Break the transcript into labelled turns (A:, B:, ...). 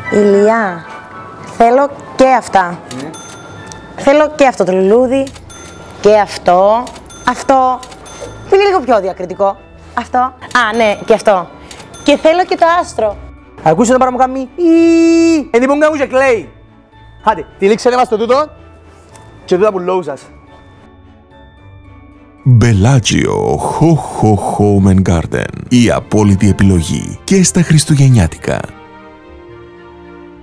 A: Ηλιά, θέλω και αυτά. Θέλω και αυτό το λουλούδι, και αυτό. Αυτό είναι λίγο πιο διακριτικό. Αυτό. Α, ναι, και αυτό. Και θέλω και το άστρο.
B: Ακούσε το πράγμα μου κάνει. Εν τύπον κάνουν και κλαίει. Άντε, τυλίξτε μας το τούτο και τούτα που λόγου σας.
C: Bellagio Ho Ho Home and Garden. Η απόλυτη επιλογή και στα χριστουγεννιάτικα.